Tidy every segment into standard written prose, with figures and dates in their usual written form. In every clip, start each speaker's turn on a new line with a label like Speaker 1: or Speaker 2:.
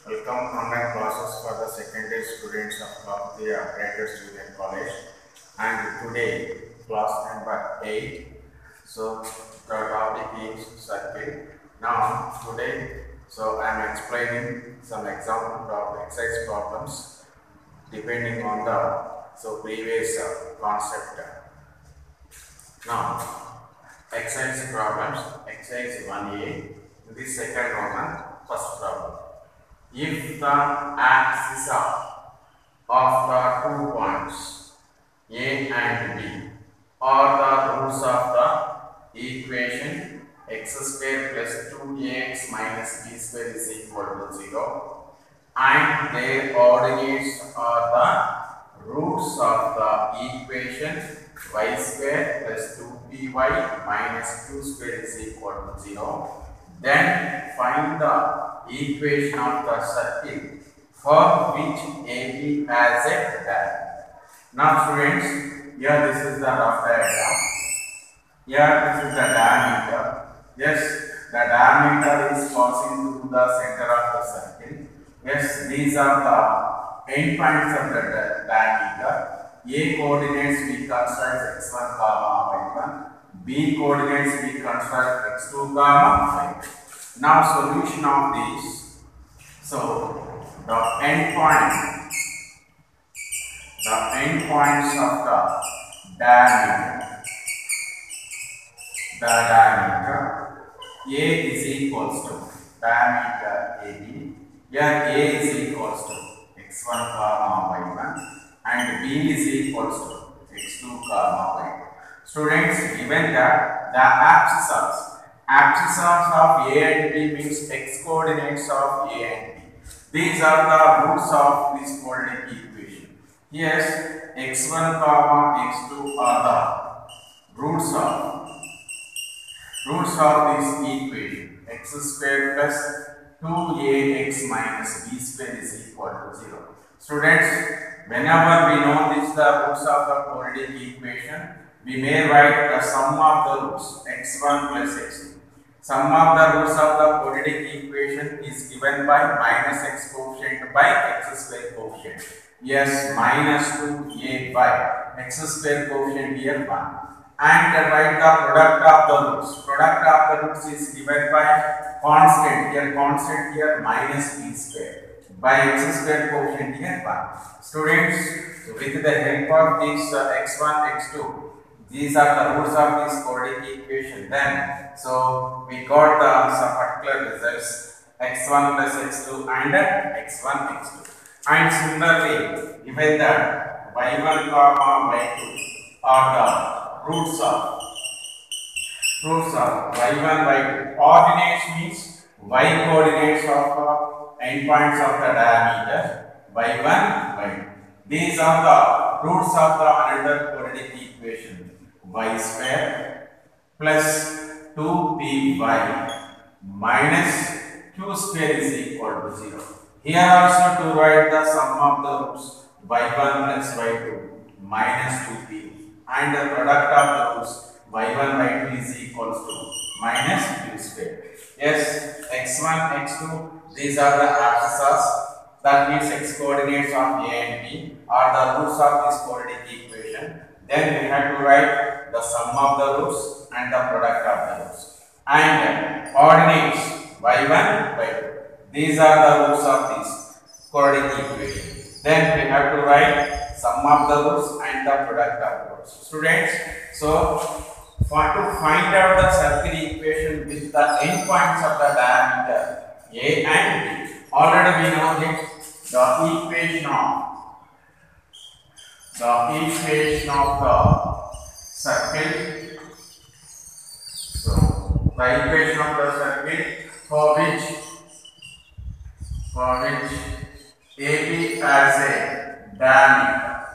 Speaker 1: Welcome online classes for the secondary students of the Upgraded Student College. And today, class number 8. So, the topic is circuit. Now, today, I am explaining some example of exercise problems depending on the previous concept. Now, exercise problems, exercise 1A, this second one, first problem. If the axis of the 2 points A and B are the roots of the equation x square plus 2ax minus b square is equal to 0 and their coordinates are the roots of the equation y square plus 2py minus q square is equal to 0, then find the equation of the circle for which AB has a diameter. Now students, here this is the rough diagram. Here this is the diameter. Yes, the diameter is passing through the center of the circle. Yes, these are the end points of the diameter. A coordinates we construct x1 comma y1. B coordinates we construct x2 comma y2. Now solution of this. So the end points of the diameter. The diameter A is equals to diameter AB. Here A is equals to x1 comma y1 and B is equals to x2 comma y2. Students, given that the axis of A and B means x coordinates of A and B. These are the roots of this quadratic equation. Yes, x1 comma x2 are the roots of this equation. X square plus 2ax minus b square is equal to 0. Students, whenever we know this the roots of the quadratic equation, we may write the sum of the roots x1 plus x2. Sum of the roots of the quadratic equation is given by minus x coefficient by x square coefficient. Yes, minus 2a by x square coefficient here 1. And write the product of the roots. Product of the roots is given by constant here minus b square by x square coefficient here 1. Students, with the help of this x1, x2, these are the roots of this quadratic equation. Then, we got some particular results x1 plus x2 and x1, x2. And similarly, given that y1 comma y2 are the roots of y1, y2. Coordinates means y coordinates of endpoints of the diameter y1, y2. These are the roots of the another quadratic equation y square plus 2py minus q square is equal to 0. Here also to write the sum of the roots y1 plus y2 minus 2p and the product of the roots y1, y2 is equals to minus q square. Yes, x1, x2, these are the abscissas, that means x coordinates of A and B are the roots of this quadratic equation. Then we have to write the sum of the roots and the product of the roots. And coordinates y1, y2. These are the roots of this quadratic equation. Then we have to write sum of the roots and the product of the roots. Students, for to find out the circle equation with the endpoints of the diameter A and B, already we know that the equation of the circle. So the equation of the circle for which AB has a diameter.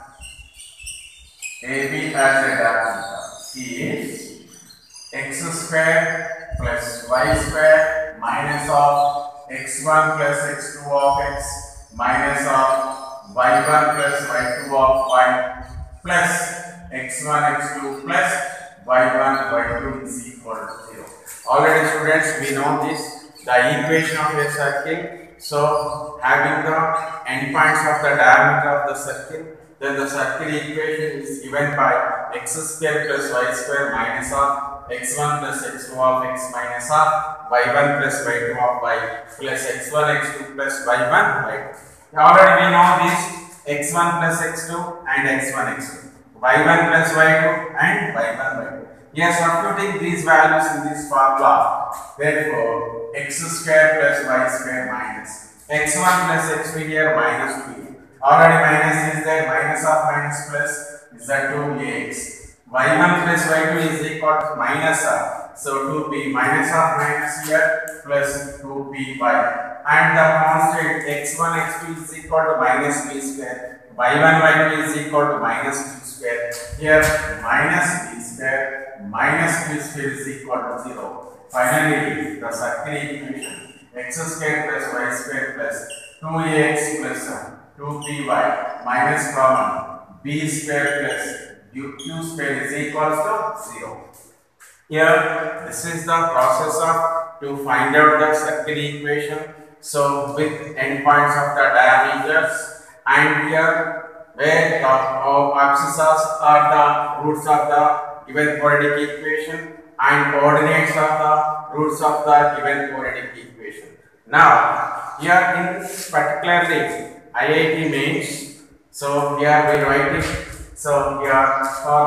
Speaker 1: AB has a diameter is x square plus y square minus of x1 plus x2 of x minus of y1 plus y2 of y plus x1 x2 plus y1 y2 is equal to 0. Already students, we know this the equation of a circle. So having the endpoints of the diameter of the circle, then the circle equation is given by x square plus y square minus of x1 plus x2 of x minus of y1 plus y2 of y plus x1 x2 plus y1 y2. Already we know this x1 plus x2 and x1 x2, y1 plus y2 and y1 y2. We are substituting these values in this formula. Therefore, x square plus y square minus x1 plus x2 here minus 2. Already minus is there, minus of minus plus is that 2ax. y1 plus y2 is equal to minus of, so 2p minus of minus here plus 2py. And the constant x1 x2 is equal to minus b square, y1 y2 is equal to minus b square. Here minus b square minus b square is equal to 0. Finally, the circle equation x square plus y square plus 2ax plus 2py minus common b square plus q square is equal to 0. Here, this is the process of to find out the circle equation. So, with endpoints of the diameters, and here where the abscissas are the roots of the given quadratic equation and coordinates of the roots of the given quadratic equation. Now, here in particularly IIT mains, so here we write it. So here for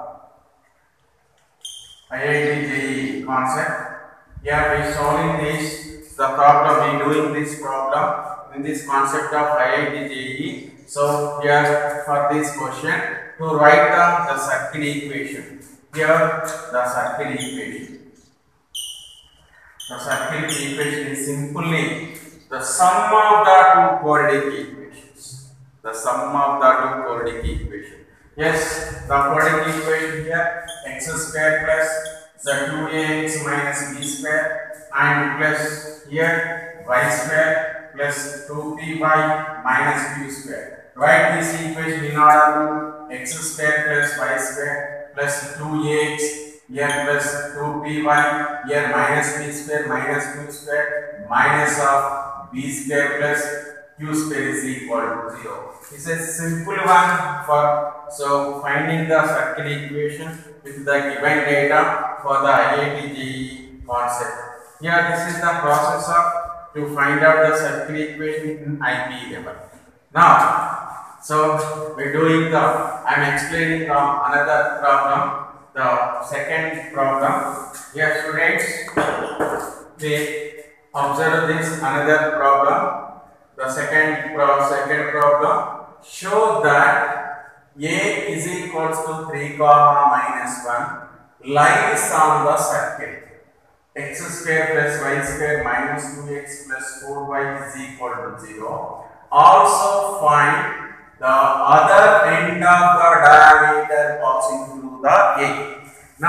Speaker 1: the IIT JEE concept, here we solving this. The problem, we doing this problem in this concept of IIT JEE. So here for this question to write the circle equation. Here the circle equation. The circle equation is simply the sum of the two quadratic equations. The sum of the two quadratic equations. Yes, the quadratic equation here x square plus the 2ax minus b square and plus here y square plus 2py minus q square. Write this equation in order to x square plus y square plus 2ax here plus 2py here minus b square minus q square minus of b square plus q square is equal to 0. This is a simple one for finding the circle equation with the given data for the IIT JEE concept. Here this is the process of to find out the circle equation in IP level. Now, so we are doing the, I am explaining another problem, the second problem. Here students, they observe this another problem. The second problem show that a is equals to 3 comma minus 1 lies on the circle x square plus y square minus 2x plus 4y is equal to 0. Also find the other end of the diameter passing through the A.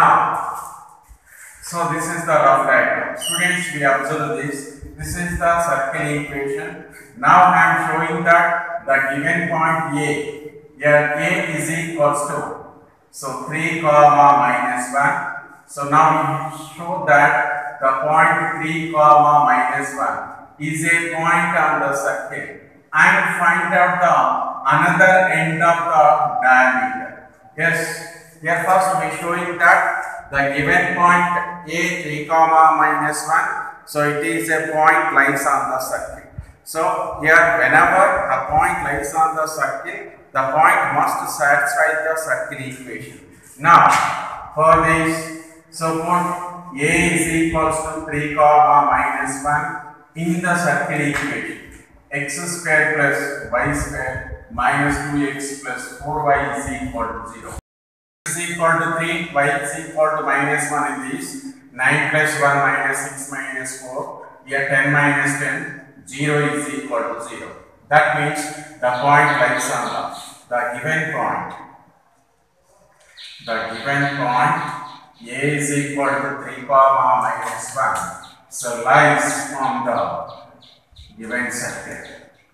Speaker 1: Now, so this is the rough diagram. Students, we observe this. This is the circle equation. Now I am showing that the given point A, here A is equals to, so 3 comma minus 1. So now we show that the point 3 comma minus 1 is a point on the circle and find out the another end of the diameter. Yes, here first we are showing that the given point A 3 comma minus 1. So it is a point lies on the circle. So here whenever the point lies on the circle, the point must satisfy the circle equation. Now for this, so put A is equals to 3 comma minus 1 in the circle equation. X square plus y square minus 2x plus 4y is equal to 0. X is equal to 3, y is equal to minus 1 in this. 9 plus 1 minus 6 minus 4. Here 10 minus 10, 0 is equal to 0. That means the point lies on the given point. The given point A is equal to 3 comma minus 1. So lies on the given circle.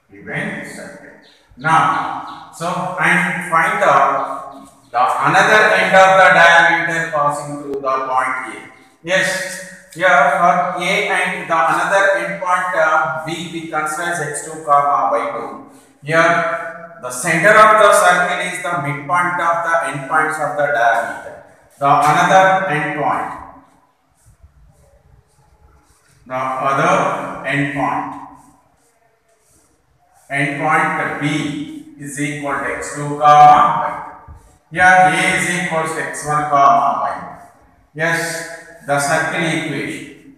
Speaker 1: Now, so and find out the another end of the diameter passing through the point A. Yes, Here for A and the another endpoint B we consider as x2 comma y2. Here the center of the circle is the midpoint of the endpoints of the diameter. The another endpoint. The other endpoint B is equal to x2 comma y2. Here A is equal to x1 comma y1. Yes, the circle equation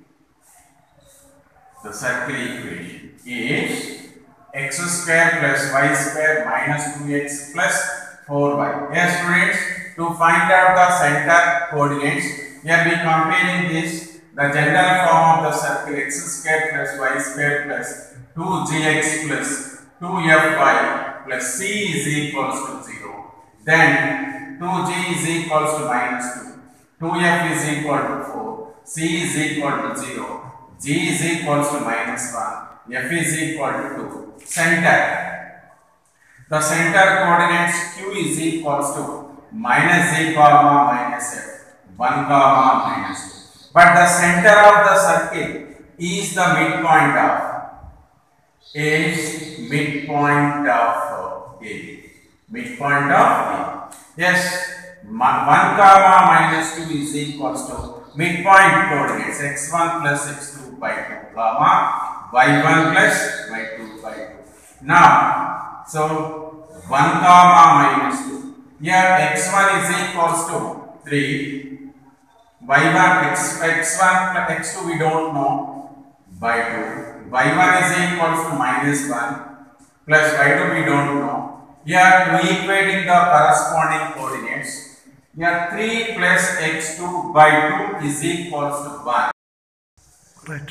Speaker 1: is x square plus y square minus 2x plus 4y. Yes, students, to find out the center coordinates, here we comparing this, the general form of the circle x square plus y square plus 2gx plus 2fy plus c is equals to 0. Then 2g is equals to minus 2, 2f is equal to 4, c is equal to 0, g is equals to minus 1, f is equal to 2. Center. The center coordinates q is equals to minus z comma minus f, 1 comma minus 2. But the center of the circle is the midpoint of A. Yes, 1 comma minus 2 is equals to midpoint coordinates x1 plus x2 by 2 comma y1 plus y2 by 2. Now, so 1 comma minus 2. Here x1 is equals to 3, y1 x1 plus x2 we don't know by 2. y1 is equals to minus 1 plus y2 we don't know. Here we equating the corresponding coordinates. Here 3 plus x2 by 2 is equals to 1.
Speaker 2: Right.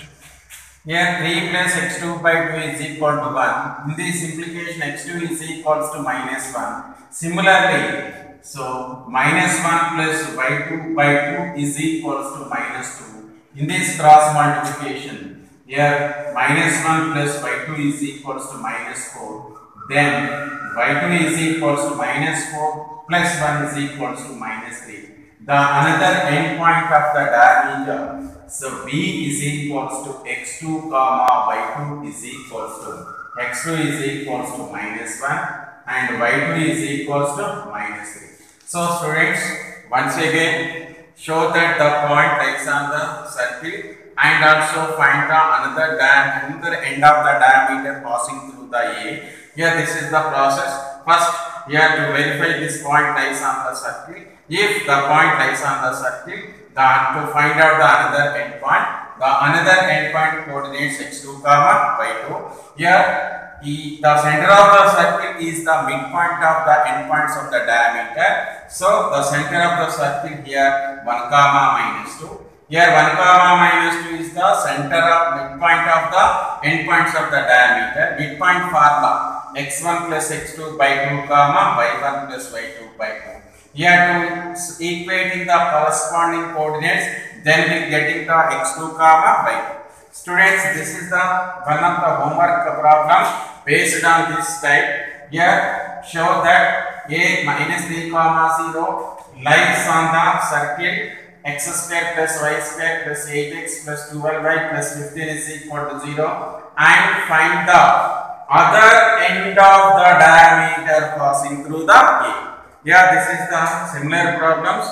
Speaker 1: Here 3 plus x2 by 2 is equal to 1. In this implication x2 is equals to minus 1. Similarly, so minus 1 plus y2 by 2 is equals to minus 2. In this cross multiplication, here minus 1 plus y2 is equals to minus 4. Then y2 is equals to minus 4 plus 1 is equals to minus 3. The another endpoint of the diameter, so b is equals to x2 comma y2 is equals to x2 is equals to minus 1 and y2 is equals to minus 3. So students, once again show that the point lies on the circle and also find the another end of the diameter passing through the A. Here this is the process. First, you have to verify this point lies on the circle. If the point lies on the circle, to find out the another endpoint, the another endpoint coordinates x2 comma y2. Here the center of the circle is the midpoint of the endpoints of the diameter. So the center of the circle here 1 comma minus 2. Here 1 comma minus 2 is the center of midpoint of the endpoints of the diameter. Midpoint formula x1 plus x2 by 2 comma y1 plus y2 by 2. Here to equating the corresponding coordinates, then we getting the x2 comma y2. Students, this is the one of the homework problem based on this type. Here show that a minus 3 comma 0 lies on the circle x square plus y square plus 8x plus 12y plus 15 is equal to 0 and find the other end of the diameter passing through the A. Yeah, this is the similar problems.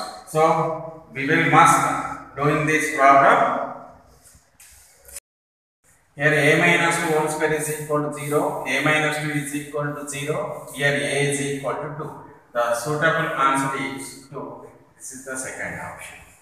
Speaker 1: So we will must doing this problem. Here a minus 2 whole square is equal to 0. A minus 2 is equal to 0. Here a is equal to 2. The suitable answer is 2. This is the second option.